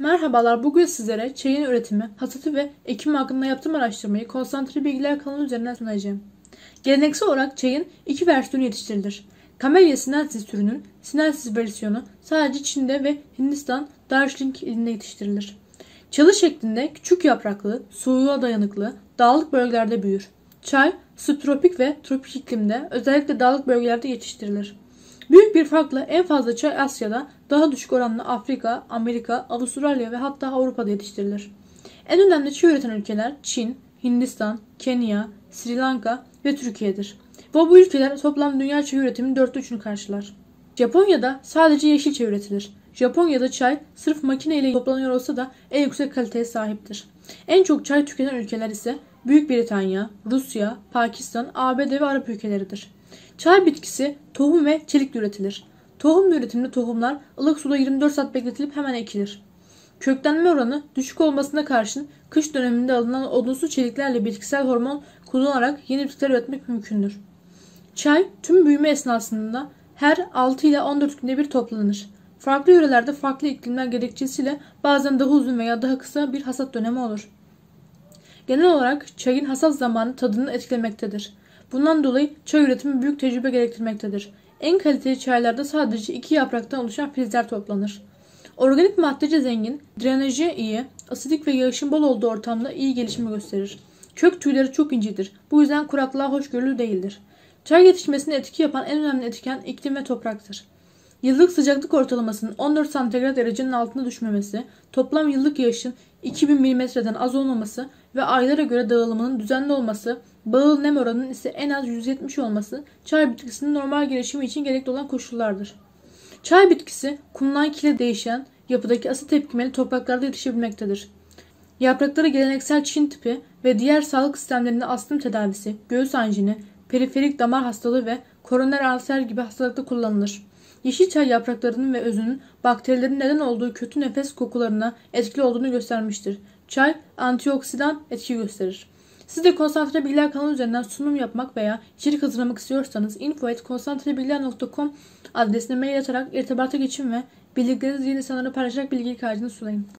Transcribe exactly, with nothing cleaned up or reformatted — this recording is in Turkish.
Merhabalar, bugün sizlere çayın üretimi, hasadı ve ekimi hakkında yaptığım araştırmayı konsantre bilgiler kanalı üzerinden sunacağım. Geleneksel olarak çayın iki versiyonu yetiştirilir. Camellia sinensis türünün sinensis versiyonu sadece Çin'de ve Hindistan Darjeeling ilinde yetiştirilir. Çalı şeklinde küçük yapraklı, soğuğa dayanıklı, dağlık bölgelerde büyür. Çay, subtropik ve tropik iklimde, özellikle dağlık bölgelerde yetiştirilir. Büyük bir farkla en fazla çay Asya'da, daha düşük oranla Afrika, Amerika, Avustralya ve hatta Avrupa'da yetiştirilir. En önemli çay üreten ülkeler Çin, Hindistan, Kenya, Sri Lanka ve Türkiye'dir. Ve bu ülkeler toplam dünya çay üretiminin dörtte üçünü karşılar. Japonya'da sadece yeşil çay üretilir. Japonya'da çay sırf makine ile toplanıyor olsa da en yüksek kaliteye sahiptir. En çok çay tüketen ülkeler ise Büyük Britanya, Rusya, Pakistan, A B D ve Arap ülkeleridir. Çay bitkisi tohum ve çelikle üretilir. Tohum üretiminde tohumlar ılık suda yirmi dört saat bekletilip hemen ekilir. Köklenme oranı düşük olmasına karşın kış döneminde alınan odunsu çeliklerle bitkisel hormon kullanarak yeni bitkiler üretmek mümkündür. Çay tüm büyüme esnasında her altı ile on dört günde bir toplanır. Farklı yörelerde farklı iklimler gerekçesiyle bazen daha uzun veya daha kısa bir hasat dönemi olur. Genel olarak çayın hasat zamanı tadını etkilemektedir. Bundan dolayı çay üretimi büyük tecrübe gerektirmektedir. En kaliteli çaylarda sadece iki yapraktan oluşan filizler toplanır. Organik maddece zengin, drenajı iyi, asidik ve yağışın bol olduğu ortamda iyi gelişimi gösterir. Kök tüyleri çok incedir. Bu yüzden kuraklığa hoşgörülü değildir. Çay yetişmesine etki yapan en önemli etken iklim ve topraktır. Yıllık sıcaklık ortalamasının on dört santigrat derecenin altına düşmemesi, toplam yıllık yağışın iki bin milimetreden az olmaması ve aylara göre dağılımının düzenli olması, bağıl nem oranının ise en az yüz yetmiş olması çay bitkisinin normal gelişimi için gerekli olan koşullardır. Çay bitkisi kumdan kile değişen yapıdaki asit tepkimeli topraklarda yetişebilmektedir. Yaprakları geleneksel Çin tipi ve diğer sağlık sistemlerinde astım tedavisi, göğüs anjini, periferik damar hastalığı ve koroner alser gibi hastalıkta kullanılır. Yeşil çay yapraklarının ve özünün bakterilerin neden olduğu kötü nefes kokularına etkili olduğunu göstermiştir. Çay antioksidan etki gösterir. Siz de Konsantre Bilgiler kanalı üzerinden sunum yapmak veya içerik hazırlamak istiyorsanız info at konsantrebilgiler nokta com adresine mail atarak irtibata geçin ve bildiklerinizi yeni insanlara paylaşarak bilgiyi karşınıza sunayım.